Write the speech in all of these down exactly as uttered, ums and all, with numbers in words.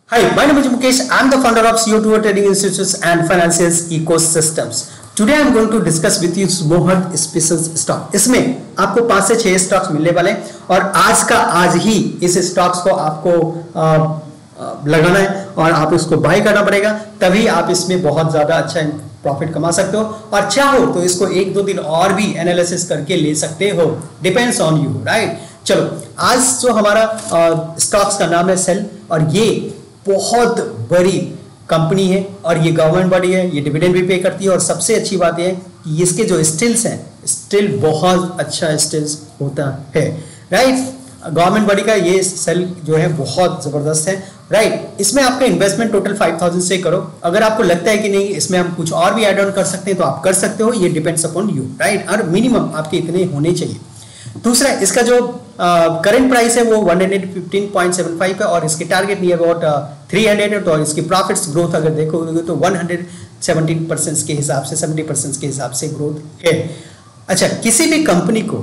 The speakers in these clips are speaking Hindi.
Hi, my name is Mukesh. I am the founder of C O two Trading Institutes and Financial Ecosystems. Today I am going to discuss with you मोहर स्पेशल स्टॉक। इसमें आपको पांच से छह स्टॉक्स मिलने वाले हैं और आज का आज ही इस स्टॉक्स को आपको आ, आ, लगाना है और आप इसको बाय करना पड़ेगा, तभी आप इसमें बहुत ज्यादा अच्छा प्रॉफिट कमा सकते हो और चाहो तो इसको एक दो दिन और भी एनालिसिस करके ले सकते हो, डिपेंड्स ऑन यू, राइट। चलो, आज जो हमारा स्टॉक्स का नाम है सेल और ये बहुत बड़ी कंपनी है और ये गवर्नमेंट बॉडी है, ये डिविडेंड भी पे करती है और सबसे अच्छी बात है कि इसके जो स्टील्स हैं, स्टील बहुत अच्छा स्टील्स होता है, राइट। गवर्नमेंट बॉडी का ये सेल जो है बहुत जबरदस्त है, राइट। इसमें आपका इन्वेस्टमेंट टोटल फाइव थाउजेंड से करो। अगर आपको लगता है कि नहीं इसमें हम कुछ और भी एड ऑन कर सकते हैं तो आप कर सकते हो, ये डिपेंड्स अपॉन यू, राइट। और मिनिमम आपके इतने होने चाहिए। दूसरा, इसका जो करंट प्राइस है वो one fifteen point seven five है और इसके target near about three hundred है। तो इसकी प्रॉफिट्स ग्रोथ अगर देखोगे तो वन हंड्रेड सेवेंटीन परसेंट के हिसाब से सेवेंटी परसेंट के हिसाब से ग्रोथ है। अच्छा, किसी भी कंपनी को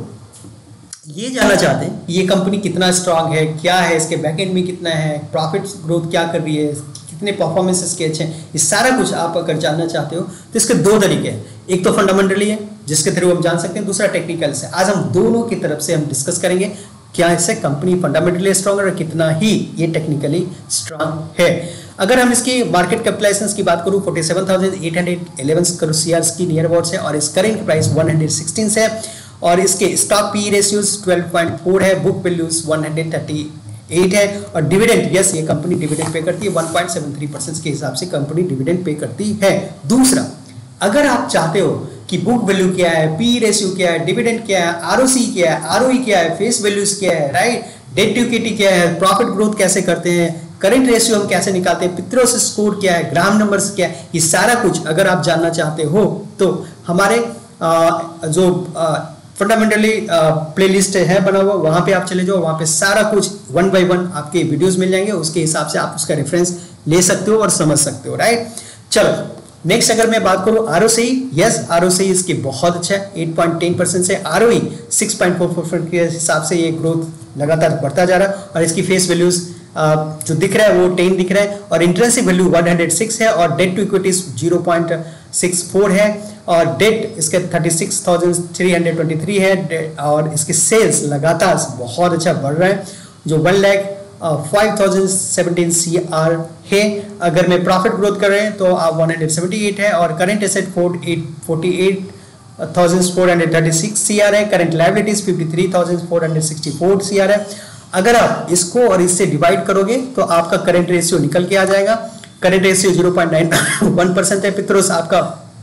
ये जानना चाहते हैं ये कंपनी कितना स्ट्रांग है, क्या है इसके बैकएंड में कितना है, प्रॉफिट ग्रोथ क्या कर रही है, कितने परफॉर्मेंसेस के अच्छे हैं, ये सारा कुछ आप अगर जानना चाहते हो तो इसके दो तरीके हैं। एक तो फंडामेंटली है जिसके थ्रू हम जान सकते हैं, दूसरा टेक्निकल से। आज हम दोनों की तरफ से हम डिस्कस करेंगे क्या इससे कंपनी फंडामेंटली स्ट्रांग है और कितना ही ये टेक्निकली स्ट्रांग है। अगर हम इसकी मार्केट कैपिटलाइजेशन की बात करूं forty seven thousand eight hundred eleven crore CR की नियर अबाउट है और इस current price one hundred sixteen है और इसके stock P ratios twelve point four है, book values one hundred thirty eight है और डिविडेंड, यस ये कंपनी डिविडेंड पे करती है, one point seven three percent के हिसाब से कंपनी डिविडेंड पे करती है। दूसरा, अगर आप चाहते हो कि बुक वैल्यू क्या है, पी रेशियो क्या है, डिविडेंड क्या है, आरओसी क्या है, आरओई क्या है, फेस वैल्यूज क्या है, राइट, डेट टू इक्विटी क्या है, प्रॉफिट ग्रोथ कैसे करते हैं, करंट रेशियो हम कैसे निकालते हैं, पित्रोस स्कोर क्या है, ग्राम नंबर्स क्या है, ये सारा कुछ अगर आप जानना चाहते हो तो हमारे आ, जो फंडामेंटली प्लेलिस्ट है बना हुआ, वहां पे आप चले जाओ, वहां पे सारा कुछ वन बाय वन आपके वीडियोस मिल जाएंगे, उसके हिसाब से आप उसका रेफरेंस ले सकते हो और समझ सकते हो, राइट। चलो नेक्स्ट, अगर मैं बात करूं आरओसी, यस आरओसी इसकी बहुत अच्छा है, एट पॉइंट टेन परसेंट से, ROE six point four four के हिसाब से ये ग्रोथ लगातार बढ़ता जा रहा है और इसकी फेस वैल्यूज जो दिख रहा है वो टेन दिख रहा है और intrinsic value one hundred six है और debt to equity zero point six four है और डेट इसके thirty six thousand three hundred twenty three है और इसके सेल्स लगातार बहुत अच्छा बढ़ रहा है जो one lakh five thousand seventeen C R है। अगर मैं प्रॉफिट ग्रोथ कर रहे हैं तो आप वन हंड्रेड सेवेंटी एट है और current asset forty eight thousand four hundred thirty six C R है, current liabilities fifty three thousand four hundred sixty four C R है। अगर आप इसको और इससे डिवाइड करोगे तो आपका करंट रेशियो निकल के आ जाएगा। Current ratio zero point nine one percent है, पित्रोस आपका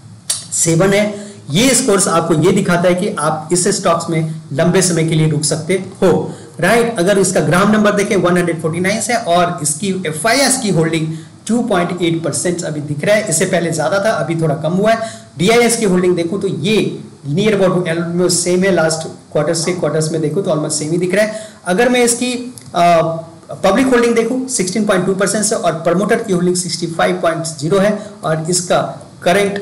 सेवन है। ये स्कोर्स आपको ये दिखाता है कि आप इस स्टॉक्स में लंबे समय के लिए रुक सकते हो, राइट। अगर इसका ग्राम नंबर देखें वन हंड्रेड फोर्टी नाइन है और इसकी एफ आई एस की holding two point eight percent अभी दिख रहा है, इससे पहले ज्यादा था अभी थोड़ा कम हुआ है। डी आई एस की होल्डिंग देखो तो ये नियर अबाउट ऑलमोस्ट सेम है, लास्ट क्वार्टर से क्वार्टर्स में देखो तो ऑलमोस्ट सेम ही दिख रहा है। अगर मैं इसकी पब्लिक होल्डिंग देखूं सिक्सटीन पॉइंट टू परसेंट से और प्रमोटर की holding sixty five point zero है और इसका करंट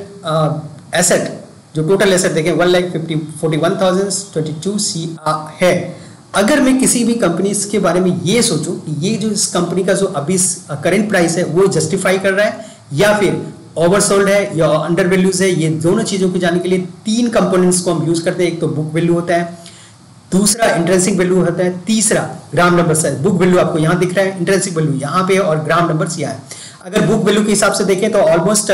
एसेट जो टोटल एसेट देखें one lakh fifty forty one thousand twenty two C है। अगर मैं किसी भी कंपनी के बारे में ये सोचूं कि ये जो इस कंपनी का जो अभी करंट प्राइस है वो जस्टिफाई कर रहा है या फिर ओवरसोल्ड है या अंडर वैल्यूज है, ये दोनों चीजों को जानने के लिए तीन कंपोनेंट्स को हम यूज करते हैं। एक तो बुक वैल्यू होता है, दूसरा इंट्रिंसिक वैल्यू होता है, तीसरा ग्राम नंबर है। बुक वैल्यू आपको यहाँ दिख रहा है, इंट्रिंसिक वैल्यू यहाँ पे और ग्राम नंबर यहाँ है। अगर बुक वैल्यू के हिसाब से देखें तो ऑलमोस्ट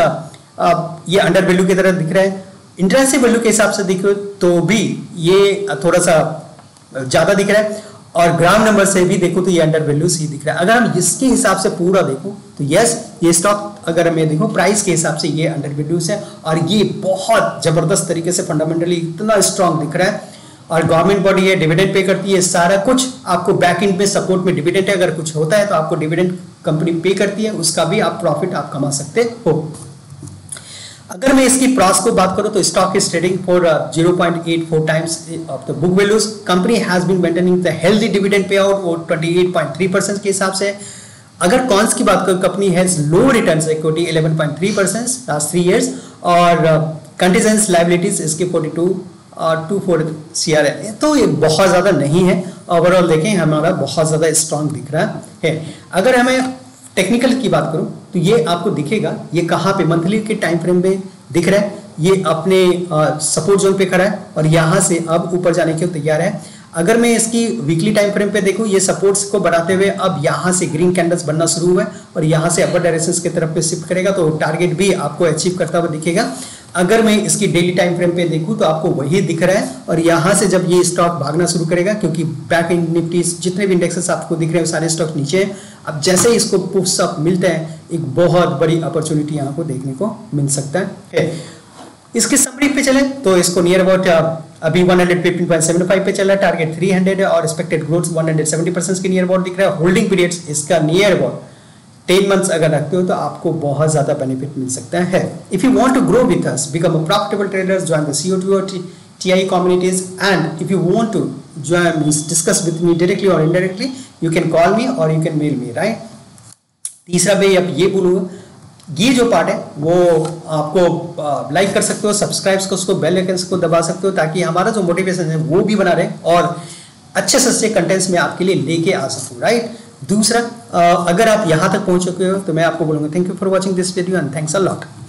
ये अंडर वैल्यू की तरह दिख रहा है, इंट्रिंसिक वैल्यू के हिसाब से देखो तो भी ये थोड़ा सा ज्यादा दिख रहा है और ग्राम नंबर से भी देखो तो ये अंडर वैल्यूज ही दिख रहा है। अगर हम इसके हिसाब से पूरा देखो तो यस ये स्टॉक अगर मैं देखो प्राइस के हिसाब से ये अंडर वैल्यूज है और ये बहुत जबरदस्त तरीके से फंडामेंटली इतना स्ट्रांग दिख रहा है और गवर्नमेंट बॉडी है, डिविडेंड पे करती है, सारा कुछ आपको बैक एंड में सपोर्ट में डिविडेंड है। अगर कुछ होता है तो आपको डिविडेंड कंपनी पे करती है, उसका भी आप प्रॉफिट आप कमा सकते हो। अगर मैं इसकी प्रॉस को बात करूं तो stock is trading for zero point eight four times of the book values. Company has been maintaining the healthy dividend pay out और twenty eight point three percent के हिसाब से। अगर कॉन्स की बात करूं, company has low returns equity eleven point three percent last three years और कंटीजेंस लायबिलिटीज इसके फोर्टी टू और टू फोर सी आर है, तो ये बहुत ज्यादा नहीं है। ओवरऑल देखें हमारा बहुत ज्यादा स्ट्रांग दिख रहा है। अगर हमें टेक्निकल की बात करूं तो ये आपको दिखेगा, ये कहाँ पे मंथली के टाइम फ्रेम में दिख रहा है, ये अपने सपोर्ट जोन पे खड़ा है और यहाँ से अब ऊपर जाने के तैयार है। अगर मैं इसकी वीकली टाइम फ्रेम पे देखूं, ये सपोर्ट्स को बढ़ाते हुए अब यहाँ से ग्रीन कैंडल्स बनना शुरू हुआ है और यहाँ से अपर डायरेक्शंस की तरफ पे शिफ्ट करेगा, तो टारगेट भी आपको अचीव करता हुआ दिखेगा। अगर मैं इसकी डेली टाइम फ्रेम पे देखूं तो आपको वही दिख रहा है और यहाँ से जब ये स्टॉक भागना शुरू करेगा, क्योंकि बैंक निफ्टी जितने भी इंडेक्सेस आपको दिख रहे हैं सारे स्टॉक नीचे हैं, अब जैसे ही इसको पुश अप मिलते हैं एक बहुत बड़ी अपॉर्चुनिटी यहाँ को देखने को मिल सकता है। इसकी समरी पे चले तो इसको नियर अबाउट अभी one fifteen point seven five पे चल रहा है, टारगेट थ्री हंड्रेड है और expected growth one seventy percent के नियर अबाउट दिख रहा है। होल्डिंग पीरियड्स इसका नियर अबाउट टेन मंथ्स अगर रखते हो तो आपको बहुत ज्यादा बेनिफिट मिल सकता है। If you want to grow with us, become a profitable traders, join the C O two और T I communities, and if you want to join, discuss with me directly or indirectly, you can call me or you can mail me, right? तीसरा भाई अब ये बोलूँगा, ये जो पार्ट है वो आपको लाइक कर सकते हो, सब्सक्राइब को उसको बेल आइकन को दबा सकते हो ताकि हमारा जो मोटिवेशन है वो भी बना रहे और अच्छे से अच्छे कंटेंट्स में आपके लिए लेके आ सकूँ, राइट? दूसरा, अगर आप यहाँ तक पहुँच चुके हो तो मैं आपको बोलूँगा thank you for watching this video and thanks a lot.